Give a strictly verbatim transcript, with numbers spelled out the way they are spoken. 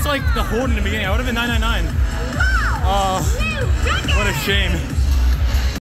like the hold in the beginning. I would have been nine nine nine. Wow! Oh, New record! what a shame.